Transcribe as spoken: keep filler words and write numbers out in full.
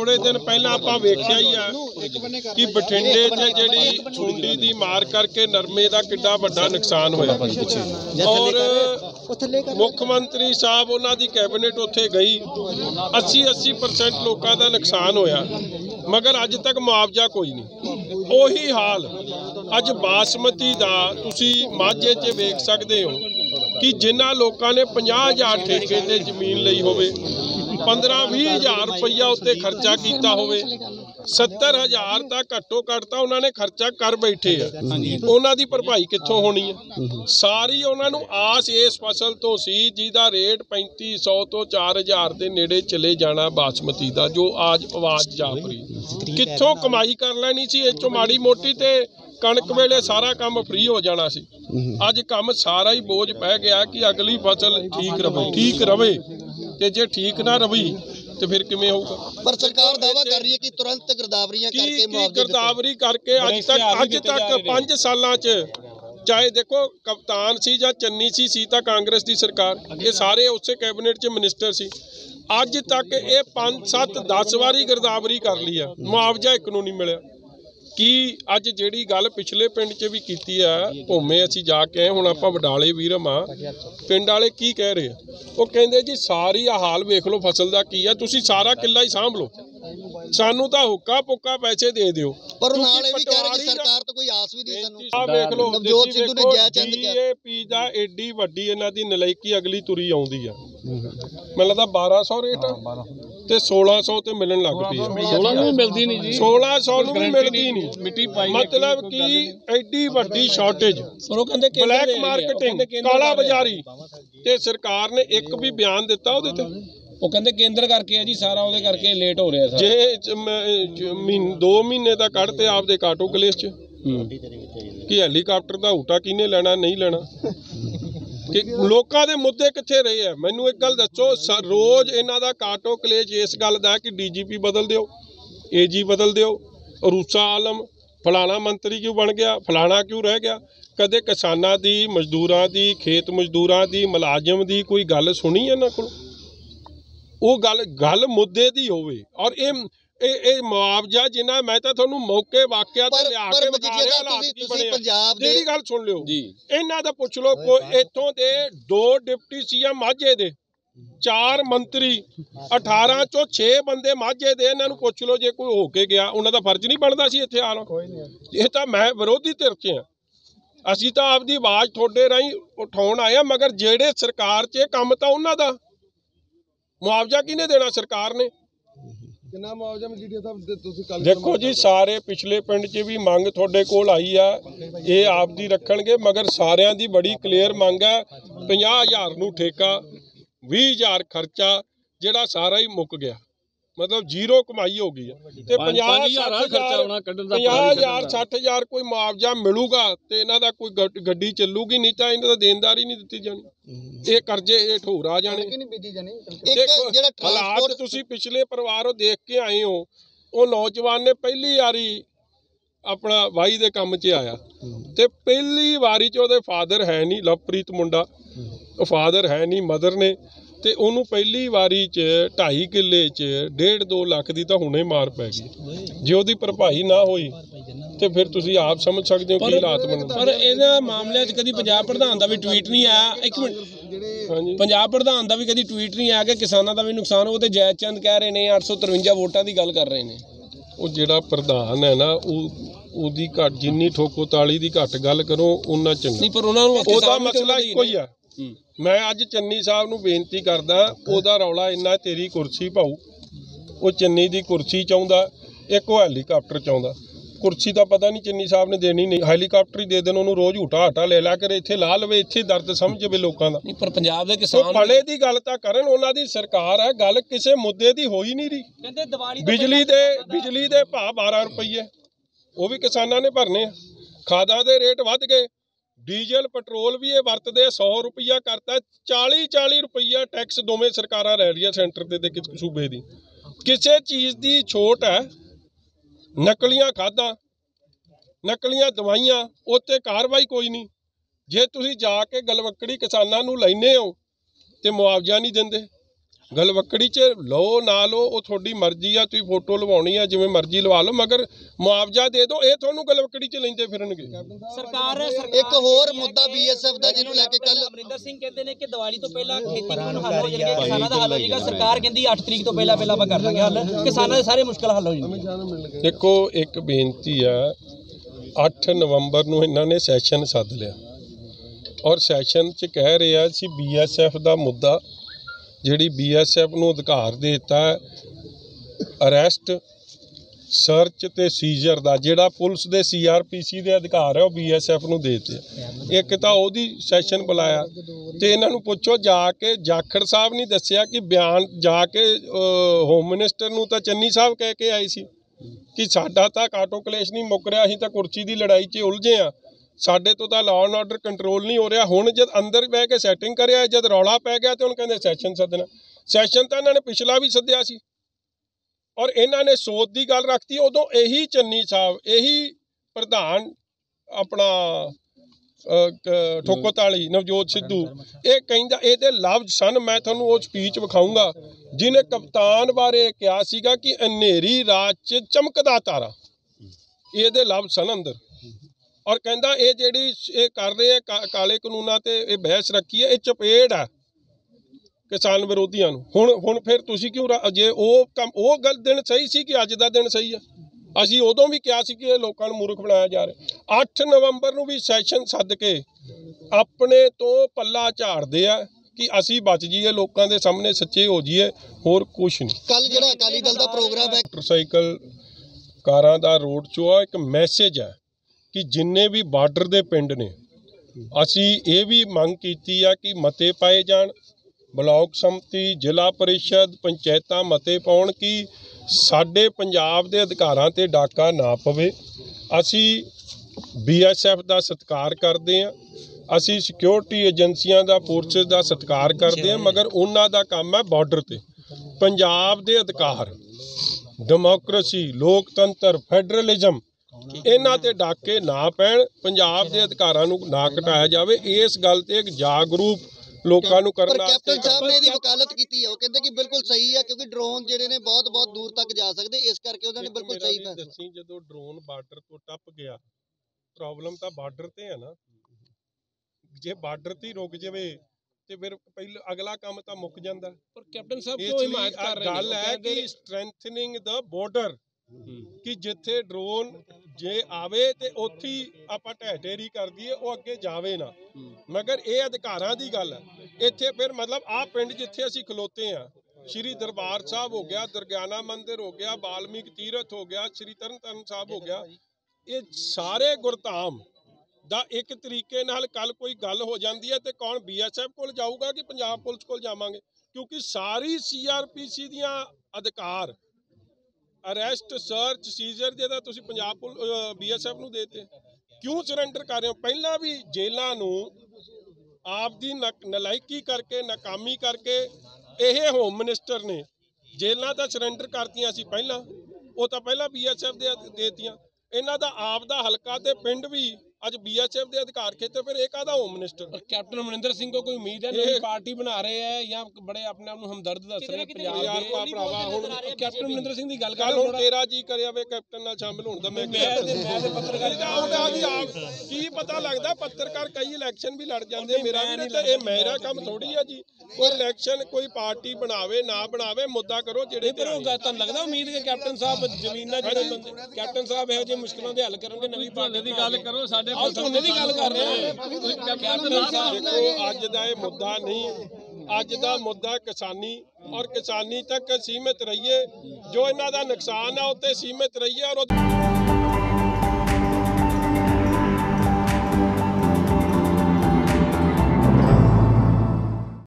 थोड़े दिन पहला आपां वेख्या ही है कि बठिंडे च जिहड़ी सुंडी दी मार करके नरमे दा किड्डा वड्डा नुकसान होया और मुख मंत्री साहब उन्हां दी कैबिनेट उत्थे गई अस्सी अस्सी परसेंट लोगों का नुकसान होया मगर अज तक मुआवजा कोई नहीं। उही हाल अज बासमती दा तुसी माझे च वेख सकदे हो कि जिन्हां लोगों ने पचास हज़ार ठेके ते जमीन लई होवे पंद्रह भी हज़ार रुपया उत्ते खर्चा किया होवे सत्तर हज़ार तक घट्टो घट्ट तां उन्होंने खर्चा कर बैठे है उन्हां दी भरपाई कित्थों होनी है। सारी उन्होंने आस इस फसल तो सी जिहदा रेट पैंती सौ तो चार हज़ार के नेड़े चले जाना बासमती का जो आज आवाज़ जाफरी कित्थों कमाई कर लैनी सी इस चों माड़ी मोटी ते कणक वेले सारा काम फ्री हो जाना सी। अज काम सारा ही बोझ पै गया कि अगली फसल ठीक रवे ठीक रवे ते जे ठीक ना रवी तो फिर किवें होगा। पर सरकार दावा कर रही है कि तुरंत गिरदावरियां करके मुआवजा गिरदावरी करके अज तक अज तक पांच सालां च चाहे देखो कप्तान सी जां चन्नी सी सी तां कांग्रेस की सरकार ये सारे उस कैबिनेट च मिनिस्टर सी अज तक ये पांच सत्त दस वारी गिरदावरी कर ली है मुआवजा एक नूं नहीं मिलिया। कि अज जिहड़ी गल पिछले पिंड च भी कीती है भोमे असीं जाके आए हुण आपां वडाले वीरम आ पिंड वाले की कह रहे हैं वो कहंदे जी सारी हाल वेख लो फसल दा की है तुसीं सारा किला ही सांभ लो सानू तां हुक्का पुक्का पैसे दे दिओ। पर नाले भी कह रहे कि सरकार तो कोई आस भी नहीं सानू आ वेख लो नवजोत सिद्धू ने जय चंद डीएपी दा एडी वड्डी इन्हां दी नलायकी अगली तुरी आउंदी आ मैनूं लगदा बारह सौ रेट ते सोलह सौ ते मिलन लग पई सोलह नूं मिलदी नहीं जी सोलह सौ नूं भी मिलदी नहीं मिट्टी पाई मतलब कि एडी वड्डी शॉर्टेज ब्लैक मार्केटिंग काला बाजारी ते सरकार ने एक भी बयान दिता उहदे ते वो कहते केंद्र करके है जी सारा उहदे करके लेट हो रहा है जे दो महीने का कढ़ते आपदे काटो कलेस च कि हैलीकाप्टर का हूटा किने लेना नहीं लेना कि लोगों के मुद्दे कित्थे रहे हैं। मैनू एक गल दसो रोज इन्हां दा काटो कलेश इस गल दा कि डी जी पी बदल दिओ ए जी बदल दिओ रूसा आलम फलाना मंत्री क्यों बन गया फलाना क्यों रह गया कदे किसानां दी मजदूरां दी खेत मजदूरां दी मुलाजम दी कोई गल सुनी इन्हां कोल वो गल गल मुद्दे दी होवे और ये ए मुआवजा जिन्ना मैं तो थोनू मौके वाकिया ते लिया के बता रहा हालात की बने तेरी गल सुन लिओ इन्हां दा पुछ लो कोई इत्थों दे दो डिप्टी सीएम माझे दे चार मंत्री अठारह चो छे बंदे माझे दे इन्हां नूं पुछ लो जे कोई हो के गया उन्हां दा फर्ज नहीं बनदा सी इत्थे आना ये तां मैं विरोधी धिर च हां असीं तां आपदी आवाज़ थोड़े राहीं उठाउण आए मगर जेड़े सरकार च काम तां उन्हां दा मुआवजा किने देना सरकार ने देखो जी सारे पिछले पिंड च भी मंग थोड़े कोल आई है ये आप दी रखणगे मगर सारियां दी बड़ी क्लीयर मंग है पचास हज़ार नूं ठेका भी हज़ार खर्चा जिहड़ा सारा ही मुक गया मतलब जीरो कमाई हो गई है ते पचास हज़ार सठ हज़ार कोई मुआवजा मिलूगा तो इन्हां दा कोई गड्डी चलूगी नहीं तो इन्हां दा देनदारी नहीं दित्ती जानी ये कर्जे हेठ होर आ जाने। हालात तुसीं पिछले परिवार देख के आए हो वो नौजवान ने पहली वारी अपना वाई दे काम च आया ते पहली वारी च ओहदे फादर है नहीं लवप्रीत मुंडा फादर है नहीं मदर ने ते उन्होंने पहली वारी च ढाई किले च डेढ़ दो लख की तो हुणे मार पै गई जे उहदी भरपाई ना होई तो फिर तुसीं आप समझ सकते हो कि हालात बन। पर इहदा मामले च कदी पंजाब प्रधान का भी ट्वीट नहीं आया एक मिनट पंजाब प्रधान का भी कदी ट्वीट नहीं आया कि किसानों का भी नुकसान हो तो जय चंद कह रहे हैं अठ सौ तरवंजा वोटां की गल कर रहे हैं वो जिहड़ा प्रधान है ना उहदी घट जिन्नी ठोको ताली की घट गल करो उन्ना चंगा नहीं पर उन्होंने ओहदा मसला इक्को ही है। मैं अज चन्नी साहब नूं बेनती करदा ओहदा रौला इन्ना तेरी कुर्सी पाऊ वो चन्नी दी कुर्सी चाहुंदा एक वो हैलीकाप्टर चाहुंदा कुर्सी का पता नहीं चन्नी साहब ने देनी नहीं हैलीकाप्टर ही दे देन उन्होंने रोज़ हूटा हाटा ले ला कर इत्थे ला लवे इत्थे दर्द समझे लोगों का पर पंजाब दे किसान फले की गल तां करन उन्हां दी सरकार है गल किसी मुद्दे की हो ही नहीं रही। बिजली दे बिजली दे भाव बारह रुपये वो भी किसानां ने भरने खादा दे रेट वध गए डीजल पेट्रोल भी ये वरतते सौ रुपया करता चाली चाली रुपया टैक्स दोवें सरकारां लै रही सेंटर ते सूबे की किसी चीज़ की छोट है नकलियां खादा नकलियां दवाइयां उत्ते कार्रवाई कोई नहीं जे तुसीं जाके गलवकड़ी किसानां नूं लैने हो तो मुआवजा नहीं देंदे ਗਲਵੱਕੜੀ 'ਚ ਲਓ ਨਾ ਲਓ ਉਹ ਤੁਹਾਡੀ ਮਰਜ਼ੀ ਆ, ਤੁਸੀਂ ਫੋਟੋ ਲਵਾਉਣੀ ਆ ਜਿਵੇਂ ਮਰਜ਼ੀ ਲਵਾ ਲਓ, ਮਗਰ ਮੁਆਵਜ਼ਾ ਦੇ ਦਿਓ। ਇਹ ਤੁਹਾਨੂੰ ਗਲਵੱਕੜੀ 'ਚ ਲੈਂਦੇ ਫਿਰਨਗੇ। ਸਰਕਾਰ ਇੱਕ ਹੋਰ ਮੁੱਦਾ ਬੀਐਸਐਫ ਦਾ ਜਿਹਨੂੰ ਲੈ ਕੇ ਕੱਲ ਅਮਰਿੰਦਰ ਸਿੰਘ ਕਹਿੰਦੇ ਨੇ ਕਿ ਦੀਵਾਲੀ ਤੋਂ ਪਹਿਲਾਂ ਖੇਤੀ ਕਾਨੂੰਨ ਹੱਲ ਹੋ ਜਾਣਗੇ, ਕਿਸਾਨਾਂ ਦਾ ਹੱਲ ਹੋ ਜਾਏਗਾ। ਸਰਕਾਰ ਕਹਿੰਦੀ ਅੱਠ ਤਰੀਕ ਤੋਂ ਪਹਿਲਾਂ ਪਹਿਲਾਂ ਆਪਾਂ ਕਰ ਲਾਂਗੇ ਹੱਲ, ਕਿਸਾਨਾਂ ਦੇ ਸਾਰੇ ਮੁਸ਼ਕਲ ਹੱਲ ਹੋ ਜਾਣਗੇ। ਦੇਖੋ ਇੱਕ ਬੇਨਤੀ ਆ, ਅੱਠ ਨਵੰਬਰ ਨੂੰ ਇਹਨਾਂ ਨੇ ਸੈਸ਼ਨ ਸੱਦ ਲਿਆ ਔਰ ਸੈਸ਼ਨ 'ਚ ਕਹਿ ਰਿਹਾ ਸੀ ਬੀਐਸਐਫ ਦਾ ਮੁੱਦਾ, ਜਿਹੜੀ ਬੀਐਸਐਫ ਨੂੰ ਅਧਿਕਾਰ ਦੇ ਦਿੱਤਾ ਅਰੈਸਟ ਸਰਚ ਤੇ ਸੀਜ਼ਰ ਦਾ, ਜਿਹੜਾ ਪੁਲਿਸ ਦੇ ਸੀਆਰਪੀਸੀ ਦੇ ਅਧਿਕਾਰ ਹੈ ਉਹ ਬੀਐਸਐਫ ਨੂੰ ਦੇ ਦਿੱਤੇ। ਇੱਕ ਤਾਂ ਉਹਦੀ ਸੈਸ਼ਨ ਬੁਲਾਇਆ ਤੇ ਇਹਨਾਂ ਨੂੰ ਪੁੱਛੋ ਜਾ ਕੇ, ਜਾਖੜ ਸਾਹਿਬ ਨੇ ਦੱਸਿਆ ਕਿ ਬਿਆਨ ਜਾ ਕੇ ਹੋਮ ਮਿਨਿਸਟਰ ਨੂੰ ਤਾਂ ਚੰਨੀ ਸਾਹਿਬ ਕਹਿ ਕੇ ਆਏ ਸੀ ਕਿ ਸਾਡਾ ਤਾਂ ਕਾਟੋ ਕਲੇਸ਼ ਨਹੀਂ ਮੁੱਕ ਰਿਹਾ, ਅਸੀਂ ਤਾਂ ਕੁਰਸੀ ਦੀ ਲੜਾਈ 'ਚ ਉਲਝੇ ਆ, ਸਾਡੇ ਤੋਂ ਤਾਂ ਲਾਅ ਐਂਡ ਆਰਡਰ ਕੰਟਰੋਲ ਨਹੀਂ ਹੋ ਰਿਹਾ। ਹੁਣ ਜਦ ਅੰਦਰ ਬਹਿ ਕੇ ਸੈਟਿੰਗ ਕਰਿਆ, ਜਦ ਰੌਲਾ ਪੈ ਗਿਆ ਤੇ ਹੁਣ ਕਹਿੰਦੇ ਸੈਸ਼ਨ ਸੱਦਣਾ। ਸੈਸ਼ਨ ਤਾਂ ਇਹਨਾਂ ਨੇ ਪਿਛਲਾ ਵੀ ਸੱਦਿਆ ਸੀ ਔਰ ਇਹਨਾਂ ਨੇ ਸੋਧ ਦੀ ਗੱਲ ਰੱਖਤੀ। ਉਦੋਂ ਇਹੀ ਚੰਨੀ ਸਾਹਿਬ, ਇਹੀ ਪ੍ਰਧਾਨ ਆਪਣਾ ਠੋਕੋਤਾਲੀ ਨਵਜੋਤ ਸਿੱਧੂ, ਇਹ ਕਹਿੰਦਾ, ਇਹਦੇ ਲਫ਼ਜ਼ ਸਨ, ਮੈਂ ਤੁਹਾਨੂੰ ਉਹ ਸਪੀਚ ਵਿਖਾਊਂਗਾ, ਜਿਹਨੇ ਕਪਤਾਨ ਬਾਰੇ ਕਿਹਾ ਸੀਗਾ ਕਿ ਹਨੇਰੀ ਰਾਤ 'ਚ ਚਮਕਦਾ ਤਾਰਾ, ਇਹਦੇ ਲਫ਼ਜ਼ ਸਨ ਅੰਦਰ। ਔਰ ਕਹਿੰਦਾ ਇਹ ਜਿਹੜੀ ਇਹ ਕਰ ਰਹੇ ਆ ਕਾਲੇ ਕਾਨੂੰਨਾਂ ਤੇ ਇਹ ਬਹਿਸ ਰੱਖੀ ਹੈ, ਇਹ ਚਪੇੜ ਆ ਕਿਸਾਨ ਵਿਰੋਧੀਆਂ ਨੂੰ। ਹੁਣ ਹੁਣ ਫਿਰ ਤੁਸੀਂ ਕਿਉਂ, ਜੇ ਉਹ ਕੰਮ ਉਹ ਗੱਲ ਦਿਨ ਸਹੀ ਸੀ ਕਿ ਅੱਜ ਦਾ ਦਿਨ ਸਹੀ ਆ? ਅਸੀਂ ਉਦੋਂ ਵੀ ਕਿਹਾ ਸੀ ਕਿ ਇਹ ਲੋਕਾਂ ਨੂੰ ਮੂਰਖ ਬਣਾਇਆ ਜਾ ਰਿਹਾ। ਅੱਠ ਨਵੰਬਰ ਨੂੰ ਵੀ ਸੈਸ਼ਨ ਸੱਦ ਕੇ ਆਪਣੇ ਤੋਂ ਪੱਲਾ ਝਾੜਦੇ ਆ ਕਿ ਅਸੀਂ ਬਚ ਜਾਈਏ, ਲੋਕਾਂ ਦੇ ਸਾਹਮਣੇ ਸੱਚੇ ਹੋ ਜਾਈਏ, ਹੋਰ ਕੁਛ ਨਹੀਂ। ਕੱਲ ਜਿਹੜਾ ਅਕਾਲੀ ਦਲ ਦਾ ਪ੍ਰੋਗਰਾਮ ਹੈ ਮੋਟਰਸਾਈਕਲ ਕਾਰਾਂ ਦਾ ਰੋਡ ਸ਼ੋਅ, ਇੱਕ ਮੈਸੇਜ ਹੈ ਕਿ ਜਿੰਨੇ ਵੀ ਬਾਰਡਰ ਦੇ ਪਿੰਡ ਨੇ, ਅਸੀਂ ਇਹ ਵੀ ਮੰਗ ਕੀਤੀ ਆ ਕਿ ਮਤੇ ਪਾਏ ਜਾਣ, ਬਲਾਕ ਸੰਮਤੀ, ਜ਼ਿਲ੍ਹਾ ਪਰਿਸ਼ਦ, ਪੰਚਾਇਤਾਂ ਮਤੇ ਪਾਉਣ ਕਿ ਸਾਡੇ ਪੰਜਾਬ ਦੇ ਅਧਿਕਾਰਾਂ ਤੇ ਡਾਕਾ ਨਾ ਪਵੇ। ਅਸੀਂ ਬੀਐਸਐਫ ਦਾ ਸਤਿਕਾਰ ਕਰਦੇ ਹਾਂ, ਅਸੀਂ ਸਿਕਿਉਰਿਟੀ ਏਜੰਸੀਆਂ ਦਾ, ਫੋਰਸਿਸ ਦਾ ਸਤਿਕਾਰ ਕਰਦੇ ਹਾਂ, ਮਗਰ ਉਹਨਾਂ ਦਾ ਕੰਮ ਹੈ ਬਾਰਡਰ ਤੇ ਪੰਜਾਬ ਦੇ ਅਧਿਕਾਰ, ਡੈਮੋਕ੍ਰੇਸੀ, ਲੋਕਤੰਤਰ, ਫੈਡਰਲਿਜ਼ਮ, ਇਹਨਾਂ ਤੇ ਡਾਕੇ ਨਾ ਪੈਣ, ਪੰਜਾਬ ਦੇ ਅਧਿਕਾਰਾਂ ਨੂੰ ਨਾ ਘਟਾਇਆ ਜਾਵੇ। ਇਸ ਗੱਲ ਤੇ ਇੱਕ ਜਾਗਰੂਕ ਲੋਕਾਂ ਨੂੰ ਕਰਨ ਵਾਸਤੇ ਕੈਪਟਨ ਸਾਹਿਬ ਨੇ ਇਹਦੀ ਵਕਾਲਤ ਕੀਤੀ ਹੈ। ਉਹ ਕਹਿੰਦੇ ਕਿ ਬਿਲਕੁਲ ਸਹੀ ਹੈ ਕਿਉਂਕਿ ਡਰੋਨ ਜਿਹੜੇ ਨੇ ਬਹੁਤ ਬਹੁਤ ਦੂਰ ਤੱਕ ਜਾ ਸਕਦੇ, ਇਸ ਕਰਕੇ ਉਹਨਾਂ ਨੇ ਬਿਲਕੁਲ ਸਹੀ ਫੈਸਲਾ ਦੱਸੀ। ਜਦੋਂ ਡਰੋਨ ਬਾਰਡਰ ਤੋਂ ਟੱਪ ਗਿਆ, ਪ੍ਰੋਬਲਮ ਤਾਂ ਬਾਰਡਰ ਤੇ ਹੈ ਨਾ, ਜੇ ਬਾਰਡਰ ਤੇ ਰੁਕ ਜਾਵੇ ਤੇ ਫਿਰ ਪਹਿਲਾਂ ਅਗਲਾ ਕੰਮ ਤਾਂ ਮੁੱਕ ਜਾਂਦਾ। ਪਰ ਕੈਪਟਨ ਸਾਹਿਬ ਕਿਉਂ ਹਿਮਾਇਤ ਕਰ ਰਹੇ ਨੇ? ਗੱਲ ਹੈ ਕਿ ਸਟਰੈਂਥਨਿੰਗ ਦਾ ਬਾਰਡਰ, ਕਿ ਜਿੱਥੇ ਡਰੋਨ ਜੇ ਆਵੇ ਤੇ ਉੱਥੇ ਆਪਾਂ ਢਹਿ ਢੇਰੀ ਕਰ ਦਈਏ, ਉਹ ਅੱਗੇ ਜਾਵੇ ਨਾ। ਮਗਰ ਇਹ ਅਧਿਕਾਰਾਂ ਦੀ ਗੱਲ ਹੈ। ਇੱਥੇ ਫਿਰ ਮਤਲਬ ਆਹ ਪਿੰਡ ਜਿੱਥੇ ਅਸੀਂ ਖਲੋਤੇ ਆ, ਸ਼੍ਰੀ ਦਰਬਾਰ ਸਾਹਿਬ ਹੋ ਗਿਆ, ਦੁਰਗਿਆਨਾ ਮੰਦਿਰ ਹੋ ਗਿਆ, ਬਾਲਮੀਕ ਤੀਰਥ ਹੋ ਗਿਆ, ਸ਼੍ਰੀ ਤਰਨ ਤਾਰਨ ਸਾਹਿਬ ਹੋ ਗਿਆ, ਇਹ ਸਾਰੇ ਗੁਰਧਾਮ ਦਾ ਇੱਕ ਤਰੀਕੇ ਨਾਲ ਕੱਲ ਕੋਈ ਗੱਲ ਹੋ ਜਾਂਦੀ ਹੈ ਤੇ ਕੌਣ ਬੀਐਸਐਫ ਕੋਲ ਜਾਊਗਾ ਕਿ ਪੰਜਾਬ ਪੁਲਿਸ ਕੋਲ ਜਾਵਾਂਗੇ? ਕਿਉਂਕਿ ਸਾਰੀ ਸੀਆਰਪੀਸੀ ਦੀਆਂ ਅਧਿਕਾਰ, ਅਰੈਸਟ, ਸਰਚ, ਸੀਜ਼ਰ ਦੇ ਤਾਂ ਤੁਸੀਂ ਪੰਜਾਬ ਬੀਐਸਐਫ ਨੂੰ ਦੇਤੇ। ਕਿਉਂ ਸਰੈਂਡਰ ਕਰ ਰਹੇ ਹੋ? ਪਹਿਲਾਂ ਵੀ ਜੇਲ੍ਹਾਂ ਨੂੰ ਆਪ ਦੀ ਨਲਾਇਕੀ ਕਰਕੇ, ਨਾਕਾਮੀ ਕਰਕੇ ਇਹ ਹੋਮ ਮਿਨਿਸਟਰ ਨੇ ਜੇਲ੍ਹਾਂ ਤਾਂ ਸਰੈਂਡਰ ਕਰਤੀਆਂ ਸੀ ਪਹਿਲਾਂ, ਉਹ ਤਾਂ ਪਹਿਲਾਂ ਬੀਐਸਐਫ ਦੇ ਦੇਤੀਆਂ। ਇਹਨਾਂ ਦਾ ਆਪ ਦਾ ਹਲਕਾ ਤੇ ਪਿੰਡ ਵੀ ਅੱਜ ਬੀਐਸਐਫ ਦੇ ਅਧਿਕਾਰ ਖੇਤਰ, ਫਿਰ ਇਹ ਕਾਹਦਾ home minister? Captain Amarinder Singh ਕੋ ਕੋਈ ਉਮੀਦ ਹੈ ਨਵੀਂ ਪਾਰਟੀ ਬਣਾ ਰਹੇ ਹੈ ਜਾਂ ਬੜੇ ਆਪਣੇ ਆਪ ਨੂੰ ਹਮਦਰਦ ਦੱਸ ਰਹੇ ਪੰਜਾਬ ਦੇ? ਯਾਰ ਭਰਾਵਾ, ਹੁਣ ਕੈਪਟਨ ਅਮਰਿੰਦਰ ਸਿੰਘ ਦੀ ਗੱਲ ਕਰ, ਹੁਣ ਤੇਰਾ ਜੀ ਕਰਿਆ ਵੇ ਕੈਪਟਨ ਨਾਲ ਸ਼ਾਮਿਲ ਹੋਣ ਦਾ। ਮੈਂ ਪੱਤਰਕਾਰ ਕੀ ਪਤਾ ਲੱਗਦਾ, ਪੱਤਰਕਾਰ ਕਈ ਇਲੈਕਸ਼ਨ ਵੀ ਲੜ ਜਾਂਦੇ, ਮੇਰਾ ਵੀ ਨਹੀਂ। ਇਹ ਮੇਰਾ ਕੰਮ ਥੋੜੀ ਆ ਜੀ, ਕੋਈ ਇਲੈਕਸ਼ਨ ਕੋਈ ਪਾਰਟੀ ਬਣਾਵੇ ਨਾ ਬਣਾਵੇ, ਮੁੱਦਾ ਕਰੋ ਜਿਹੜੇ। ਤੁਹਾਨੂੰ ਲੱਗਦਾ ਉਮੀਦ ਕਿ ਕੈਪਟਨ ਸਾਹਿਬ ਜ਼ਮੀਨਾਂ ਜਿਹੜੇ ਬੰਦੇ, ਕੈਪਟਨ ਸਾਹਿਬ ਇਹੋ ਜਿਹੇ ਮੁਸ਼ਕਲਾਂ ਦੇ ਹੱਲ ਕਰਨਗੇ? ਨਵੀਂ ਪਾਰਟੀ ਦੀ ਗੱਲ ਕਰੋ, ਸਾਡੇ ਝੋਨੇ ਦੀ ਗੱਲ ਕਰ ਰਹੇ ਹਾਂ। ਦੇਖੋ ਅੱਜ ਦਾ ਇਹ ਮੁੱਦਾ ਨਹੀਂ, ਅੱਜ ਦਾ ਮੁੱਦਾ ਕਿਸਾਨੀ, ਔਰ ਕਿਸਾਨੀ ਤੱਕ ਸੀਮਿਤ ਰਹੀਏ। ਜੋ ਇਹਨਾਂ ਦਾ ਨੁਕਸਾਨ ਹੈ ਉੱਤੇ ਸੀਮਿਤ ਰਹੀਏ। ਔਰ